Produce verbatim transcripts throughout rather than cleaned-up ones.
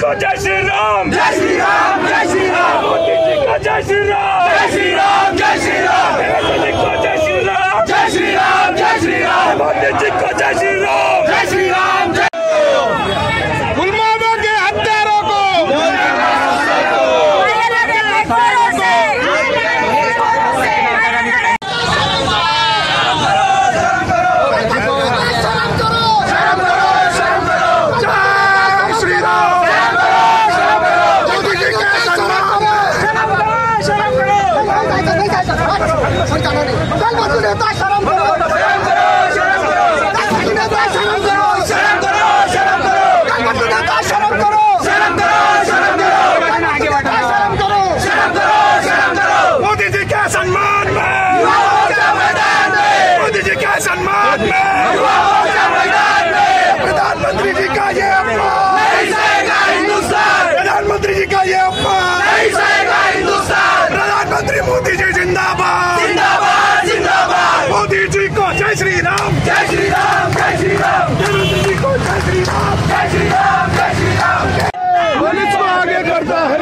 को जय श्री राम, जय श्री राम, जय श्री राम। मोदी जी को जय श्री राम, जय श्री राम, जय श्री राम। मोदी जी को जय श्री राम, जय श्री राम, जय श्री राम। मोदी जी को जय श्री राम, जय श्री राम। पुलवामा के हत्यारों को प्रधानमंत्री जी का ये अपमान नहीं सहेगा हिंदुस्तान। प्रधानमंत्री जी का ये अपमान नहीं सहेगा हिंदुस्तान। प्रधानमंत्री मोदी जी जिंदाबाद, जिंदाबाद, जिंदाबाद। मोदी जी को जय श्री राम, जय श्री राम, जय श्री राम। मोदी जी को जय श्री राम, जय श्री राम, जय श्री राम। पुलिस को आगे करता है,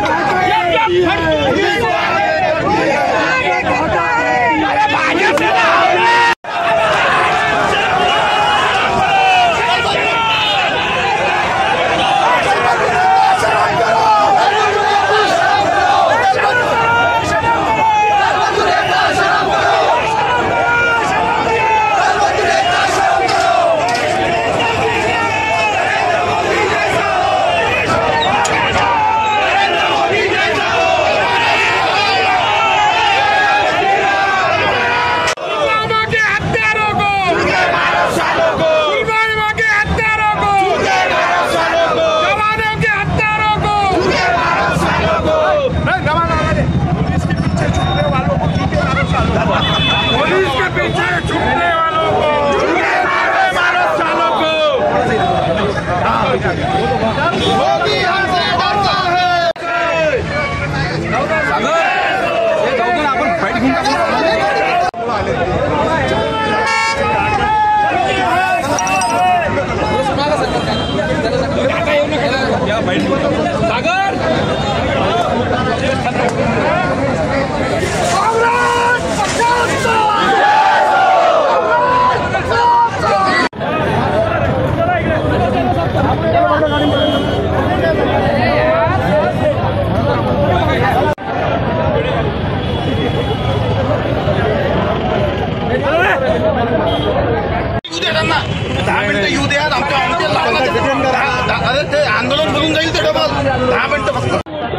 दहा मिनिटं येऊ द्या. आमच्या अरे ते आंदोलन भरून जाईल ते डबल. दहा मिनिटं फक्त.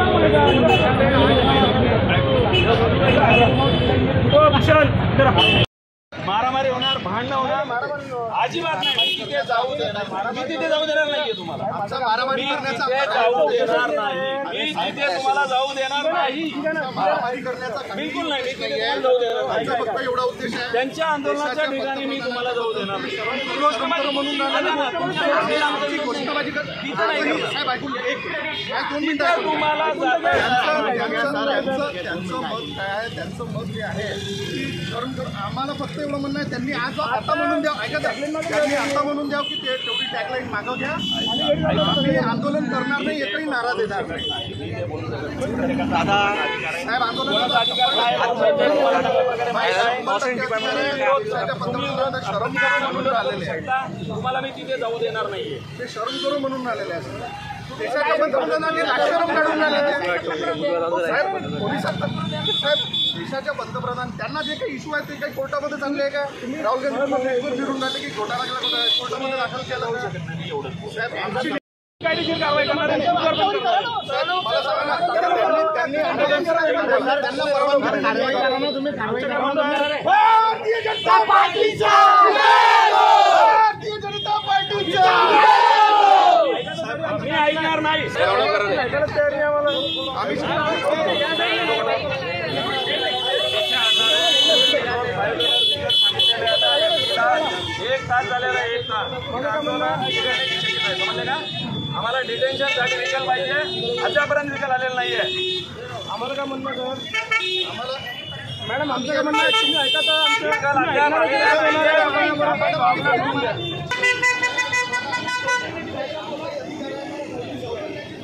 मारामारी होणार, भांडणं होणार, अजिबात नाही. मी तिथे जाऊ देणार, मी तिथे जाऊ देणार नाहीये तुम्हाला. मी तिथे जाऊ देणार नाही, मी तिथे तुम्हाला जाऊ देणार नाही. बिलकुल नाही, मी तिथे जाऊ देणार नाही. त्यांच्या आंदोलनाच्या ठिकाणी मी तुम्हाला जाऊ देणार नाही. म्हणून तुम्हाला त्यांचं मत काय आहे, त्यांचं मत जे आहे, कारण आम्हाला फक्त एवढं म्हणणं आहे, त्यांनी आज आता म्हणून द्या, ऐका त्यांनी आता म्हणून द्या की ते तेवढी टॅगलाईन मागव घ्या. आम्ही आंदोलन करणार नाही, एकही नारा देणार नाही. साहेब आंदोलन शरम करू म्हणून आलेले आहे. तुम्हाला मी तिथे जाऊ देणार नाहीये. ते शरम करू म्हणून आलेले आहे. देशाच्या पंतप्रधानांनी राजकारण काढून आले. साहेब पोलिसांना साहेब देशाच्या पंतप्रधान त्यांना जे काही इश्यू आहे ते काही कोर्टामध्ये चालले आहे का? राहुल गांधी फिरून राहिले की घोटाळा केला, कोर्टामध्ये दाखल केला होऊ शकत नाही. एवढं साहेब आमची कायदेशीर कारवाई करणार आहे. त्यांनी आंदोलन करायचं, त्यांना परवानगी कारवाई करा. तुम्ही कारवाई करा. भारतीय जनता पार्टीचा, भारतीय जनता पार्टीचा मी ऐकणार नाही. एक तास झालेला आहे, एक तास समजले का? आम्हाला डिटेन्शन साठी व्हेकल पाहिजे. अद्यापर्यंत व्हेकल आलेलं नाहीये. आम्हाला काय म्हणणं सर? आम्हाला मॅडम आमचं काय म्हणणं आहे, तुम्ही ऐका तर. आमचं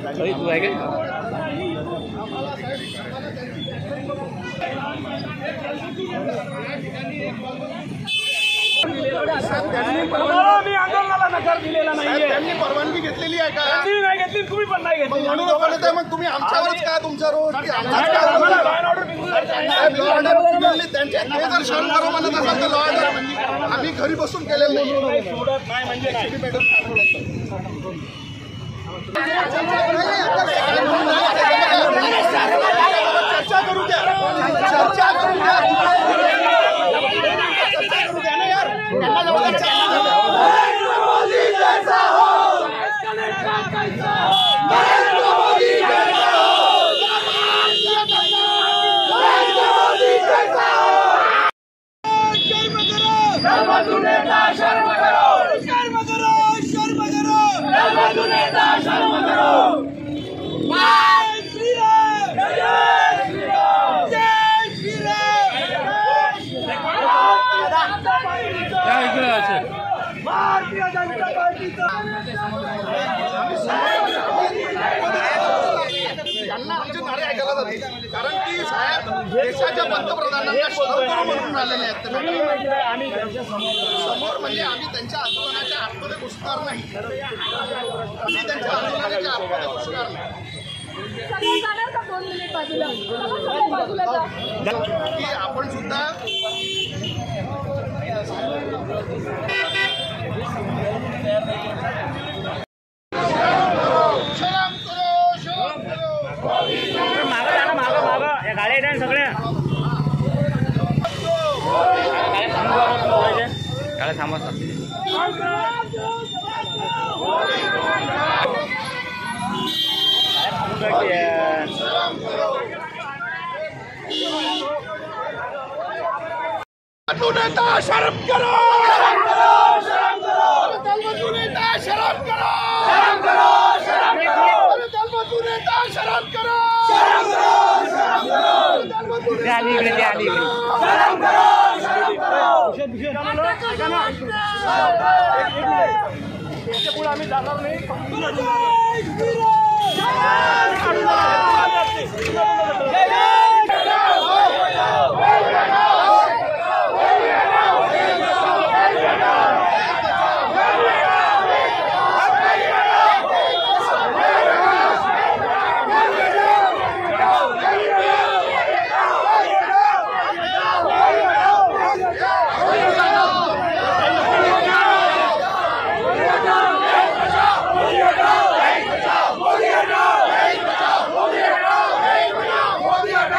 मी आंदोलनाला नकार दिलेला नाहीये. त्यांनी परवानगी घेतलेली आहे का? त्यांनी नाही घेतली, तुम्ही पण नाही घेतली. म्हणून म्हणत आहे मग तुम्ही आमच्यावरच का तुमचा रोज की आमच्याच का आम्हाला रोज? लॉ अँड ऑर्डर बिघडून जायचं आहे. साहेब, लॉ अँड ऑर्डर बिघडली. त्यांचे ते जर शरण करू म्हणत असाल तर लॉ अँड ऑर्डर आम्ही घरी बसून केलेलं नाही. नाही सोडत नाही म्हणजे नाही. चर्चा करू द्या, चर्चा करू द्या, चर्चा करू द्या ना यार. नरेंद्र मोदी जैसा हो, नरेंद्र मोदी जैसा हो, नरेंद्र मोदी जैसा हो. शर्म नेता शर्म करो, शर्म करो, शर्म करो, शर्म नेता शर्म करो. जय श्री राम, जय श्री राम, जय श्री राम. भारतीय जनता पार्टीचा त्यांना आमचे नारे ऐकायला जातील. कारण की साहेब देशाच्या पंतप्रधानांना शरण करू म्हणून आलेले आहेत ते लोक. आम्ही त्यांच्या समोर म्हणजे आम्ही त्यांच्या आंदोलनाच्या आतमध्ये घुसणार नाही. आम्ही त्यांच्या आंदोलनाच्या आतमध्ये घुसणार नाही. सगळे जाणार का दोन मिनिट बाजूला सगळे बाजूला जा. की आपण सुद्धा शरम करो, शरम करो. मागं जा ना, मागं मागं या गाड्या आहेत सगळ्या गाड्या थांबा. मजनू नेता शर्म करो, शर्म करो, शर्म करो. मजनू नेता शर्म करो, शर्म करो, शर्म करो. मजनू नेता शर्म करो, शर्म करो, शर्म करो. आली इकडे आली इकडे शर्म करो, शर्म करो. याच्या पुढे आम्ही जाणार नाही. मोदी हटाओ,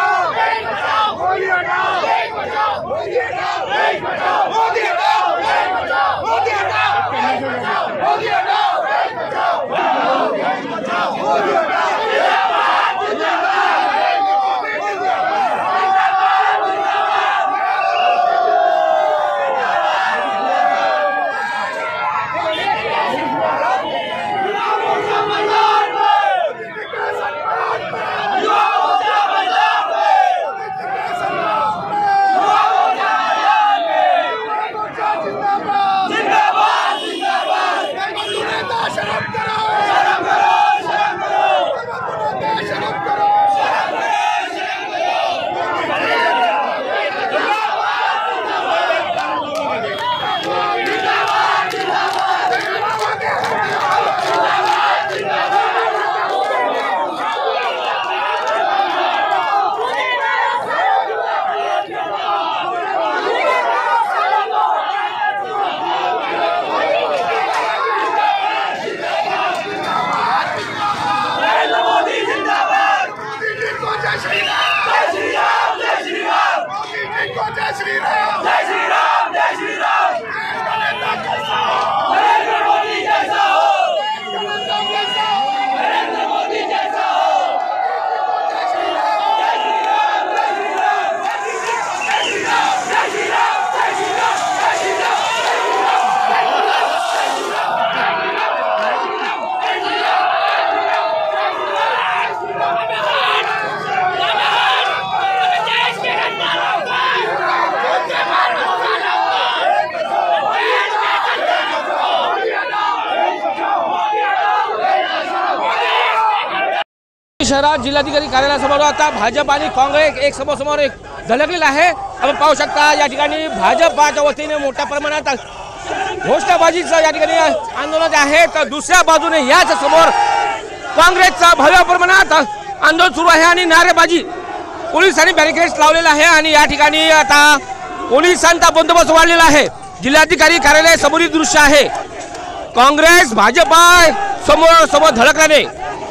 शहरात जिल्हाधिकारी कार्यालयासमोर आता भाजप आणि काँग्रेस एक समोर एक धडकलेला आहे। आपण पाहू शकता या ठिकाणी भाजपच्या वतीने मोठ्या प्रमाणात घोषणाबाजीचं या ठिकाणी आंदोलन आहे, तर दुसऱ्या बाजूने याच समोर काँग्रेसचा भव्य प्रमाणात आंदोलन सुरू आहे आणि नारेबाजी पोलिसांनी बॅरिकेड्स लावलेला आहे आणि या ठिकाणी आता पोलिसांचा बंदोबस्त वाढलेला आहे। जिल्हाधिकारी कार्यालय समोरील दृश्य आहे, काँग्रेस भाजपा समोर समोर धडकल्याने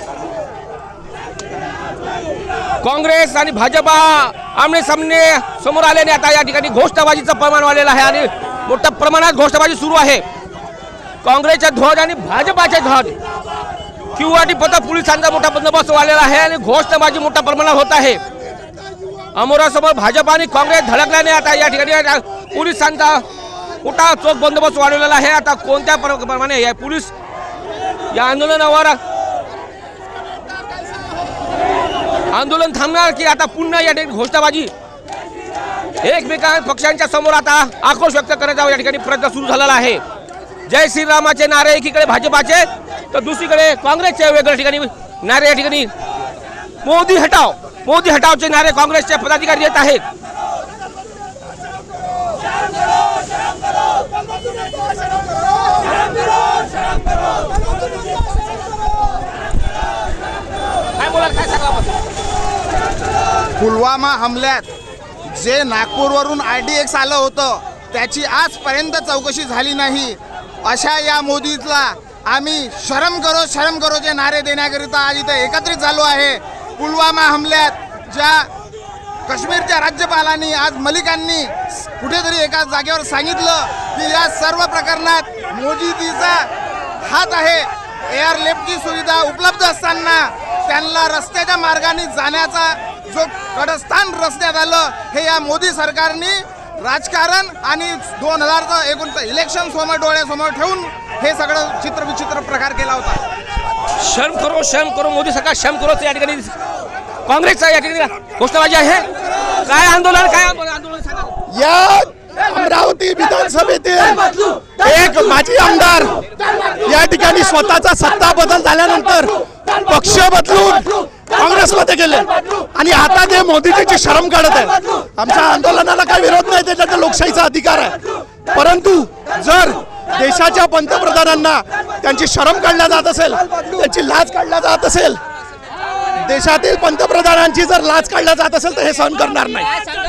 काँग्रेस आणि भाजपा आमने सामने समोर आल्याने आता या ठिकाणी घोषणाबाजीचं प्रमाण वाढलेलं आहे आणि मोठ्या प्रमाणात घोषणाबाजी सुरू आहे। काँग्रेसच्या ध्वज आणि भाजपाचे ध्वज किंवाटी पथक पोलिसांचा मोठा बंदोबस्त वाढलेला आहे आणि घोषणाबाजी मोठ्या प्रमाणात होत आहे। अमोरासमोर भाजप आणि काँग्रेस धडकल्याने आता या ठिकाणी पोलिसांचा मोठा चोख बंदोबस्त वाढवलेला आहे। आता कोणत्या प्रमाणे या पोलीस या आंदोलनावर आंदोलन थांबणार की आता पुन्हा या ठिकाणी घोषणाबाजी एकमेकां पक्षांच्या समोर आता आक्रोश व्यक्त करण्याचा या ठिकाणी प्रयत्न सुरू झालेला आहे। जय श्रीरामाचे नारे एकीकडे भाजपाचे तर दुसरीकडे काँग्रेसचे वेगळ्या ठिकाणी नारे या ठिकाणी मोदी हटाव मोदी हटावचे नारे काँग्रेसचे पदाधिकारी देत आहेत। काय बोला काय सांगा पुलवामा हमल्यात जे नागपूरवरून आर डी एक्स आलं होतं त्याची आजपर्यंत चौकशी झाली नाही, अशा या मोदीला आम्ही शरम करो शरम करोचे नारे देण्याकरिता आज इथे एकत्रित झालो आहे। पुलवामा हमल्यात ज्या काश्मीरच्या राज्यपालांनी आज मलिकांनी कुठेतरी एका जागेवर सांगितलं की या सर्व प्रकरणात मोदीजीचा हात आहे, एअरलिफ्टची सुविधा उपलब्ध असताना त्यांना रस्त्याच्या मार्गाने जाण्याचा जो कडस्थान रचण्यात आलं हे या मोदी सरकारने राजकारण आणि दोन हजारचं एकूण इलेक्शन समोर डोळ्यासमोर ठेवून हे सगळं चित्र विचित्र प्रकार केला होता। शर्म करो शर्म करो मोदी सरकार शर्म करो या ठिकाणी काँग्रेसचा या ठिकाणी घोषणाबाजी आहे। काय आंदोलन काय आंदोलन सांगा। या अमरावती विधानसभेतील एक माजी आमदार या ठिकाणी स्वतःचा सत्ता बदल झाल्यानंतर पक्ष बदलून काँग्रेसमध्ये गेले आणि आता ते मोदीजीची शरम काढत आहेत। आमच्या आंदोलनाला काही विरोध नाही, त्याचा लोकशाहीचा अधिकार आहे, परंतु जर देशाच्या पंतप्रधानांना त्यांची शरम काढल्या जात असेल, त्यांची लाज काढल्या जात असेल, देशातील पंतप्रधानांची जर लाज काढल्या जात असेल तर हे सहन करणार नाही।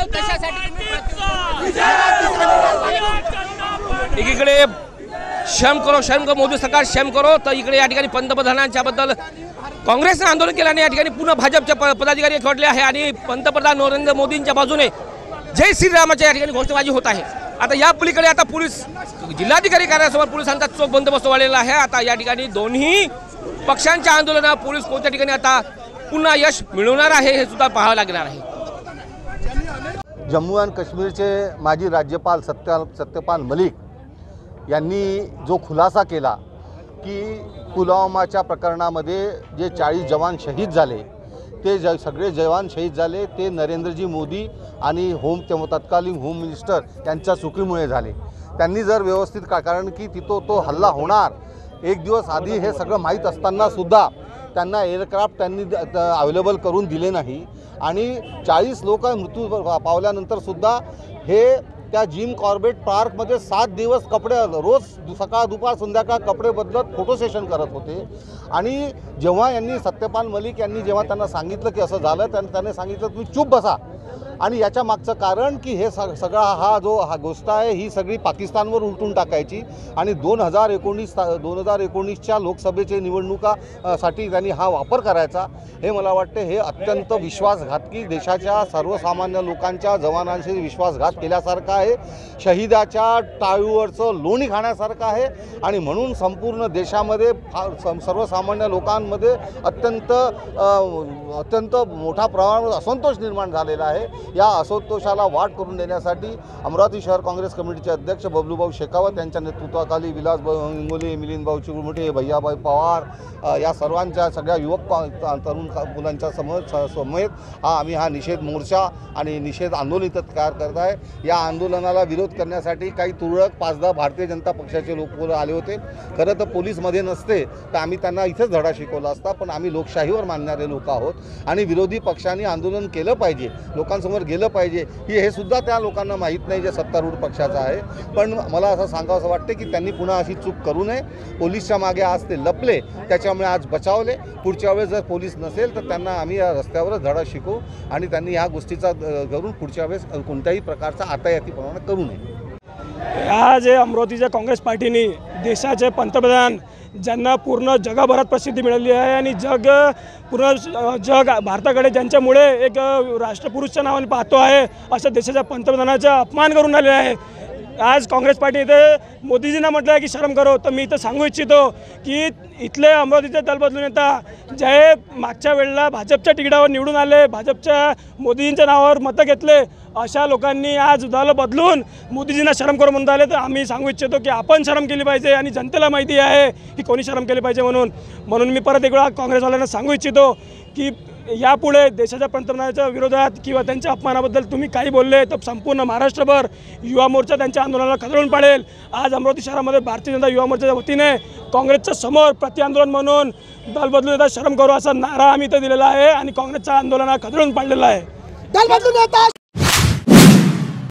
एकीकडे शर्म करो शर्म करो मोदी सरकार शर्म करो तर इकडे या ठिकाणी पंतप्रधानांच्या बद्दल काँग्रेसने आंदोलन केल्याने या ठिकाणी पुन्हा भाजपचे पदाधिकारी एकवटले आहे आणि पंतप्रधान नरेंद्र मोदींच्या बाजूने जय श्रीरामाच्या या ठिकाणी घोषणाबाजी होत आहे। आता या पलीकडे आता पोलीस जिल्हाधिकारी कार्यालयासमोर पोलिसांचा चोख बंदोबस्त वाढलेला आहे। आता या ठिकाणी दोन्ही पक्षांच्या आंदोलनात पोलीस कोणत्या ठिकाणी आता पुन्हा यश मिळवणार आहे हे सुद्धा पाहावं लागणार आहे। जम्मू आणि काश्मीरचे माजी राज्यपाल सत्या सत्यपाल मलिक यांनी जो खुलासा केला की पुलवामाच्या प्रकरणामध्ये जे चाळीस जवान शहीद झाले ते ज सगळे जवान शहीद झाले ते नरेंद्रजी मोदी आणि होम तेव्हा तत्कालीन होम मिनिस्टर यांच्या चुकीमुळे झाले। त्यांनी जर व्यवस्थित का कारण की तिथं तो हल्ला होणार एक दिवस आधी हे सगळं माहीत असतानासुद्धा त्यांना एअरक्राफ्ट त्यांनी अवेलेबल करून दिले नाही आणि चाळीस लोक मृत्यू पावल्यानंतरसुद्धा हे त्या जिम कॉर्बेट पार्कमध्ये सात दिवस कपडे रोज सकाळ दुपार संध्याकाळ कपडे बदलत फोटो सेशन करत होते आणि जेव्हा यांनी सत्यपाल मलिक यांनी जेव्हा त्यांना सांगितलं की असं झालं त्यांनी त्याने सांगितलं तुम्ही चूप बसा आणि याच्या मागचं कारण की हे स सगळा हा जो हा गोष्ट आहे ही सगळी पाकिस्तानवर उलटून टाकायची आणि दोन हजार एकोणीस दोन हजार एकोणीसच्या लोकसभेच्या निवडणुकासाठी त्यांनी हा वापर करायचा हे मला वाटते हे अत्यंत विश्वासघातकी देशाच्या सर्वसामान्य लोकांच्या जवानांशी विश्वासघात केल्यासारखं आहे, शहीदाच्या टाळूवरचं लोणी खाण्यासारखं आहे आणि म्हणून संपूर्ण देशामध्ये सर्वसामान्य लोकांमध्ये अत्यंत अत्यंत मोठा प्रमाणात असंतोष निर्माण झालेला आहे। या असंतोषाला वाट करून देण्यासाठी अमरावती शहर काँग्रेस कमिटीचे अध्यक्ष बबलूभाऊ शेखावत यांच्या नेतृत्वाखाली विलासभाऊ इंगोले, मिलिंदभाऊ चिरमुटे, भैयाभाई पवार या सर्वांच्या सगळ्या युवक तरुण मुलांच्या समोर समेत हा आम्ही हा निषेध मोर्चा आणि निषेध आंदोलन इथं तयार करत आहे। या आंदोलनाला विरोध करण्यासाठी काही तुरळक पाच दहा भारतीय जनता पक्षाचे लोक आले होते। खरं तर पोलीसमध्ये नसते तर आम्ही त्यांना इथेच धडा शिकवला असता, पण आम्ही लोकशाहीवर मानणारे लोक आहोत आणि विरोधी पक्षांनी आंदोलन केलं पाहिजे, लोकांसमोर गेलं पाहिजे ही हे सुद्धा त्या लोकांना माहीत नाही जे सत्तारूढ पक्षाचं आहे। पण मला असं सांगावं असं वाटतं की त्यांनी पुन्हा अशी चूक करू नये। पोलीसच्या मागे आज ते लपले, त्याच्यामुळे आज बचावले। पुढच्या वेळेस जर पोलीस नसेल तर त्यांना आम्ही या रस्त्यावरच धडा शिकवू आणि त्यांनी ह्या गोष्टीचा करून पुढच्या वेळेस कोणत्याही प्रकारचा आतायातीपणा करू नये। आज अमरावतीच्या काँग्रेस पार्टीने देशाचे पंतप्रधान ज्यांना पूर्ण जगभरात प्रसिद्धी मिळाली आहे आणि जग पूर्ण जग भारताकडे ज्यांच्यामुळे एक राष्ट्रपुरुषच्या नावाने पाहतो आहे, अशा देशाच्या पंतप्रधानाचा अपमान करून आले आहे। आज काँग्रेस पार्टी इथे मोदीजींना म्हटलं आहे की शरम करो, तर मी इथं सांगू इच्छितो की इथले अमरावतीचे दलबदलू नेता जे मागच्या वेळेला भाजपच्या तिकिटावर निवडून आले, भाजपच्या मोदीजींच्या नावावर मतं घेतले, अशा लोकांनी आज दल बदलून मोदीजींना शरम करो म्हणून आले। तर आम्ही सांगू इच्छितो की आपण शरम केली पाहिजे आणि जनतेला माहिती आहे की कोणी शरम केली पाहिजे म्हणून म्हणून मी परत एक वेळा काँग्रेसवाल्यांना सांगू इच्छितो की यापुढे देशाच्या पंतप्रधानाच्या विरोधात किंवा त्यांच्या अपमानाबद्दल तुम्ही काही बोलले तर संपूर्ण महाराष्ट्रभर युवा मोर्चा त्यांच्या आंदोलनाला खदळून पाडेल। आज अमरावती शहरामध्ये भारतीय जनता युवा मोर्चाच्या वतीने काँग्रेसच्या समोर प्रतिआंदोलन म्हणून दल बदलू नेता शरम करो असा नारा आम्ही इथं दिलेला आहे आणि काँग्रेसच्या आंदोलनाला खदळून पाडलेला आहे। दल बदलू नेता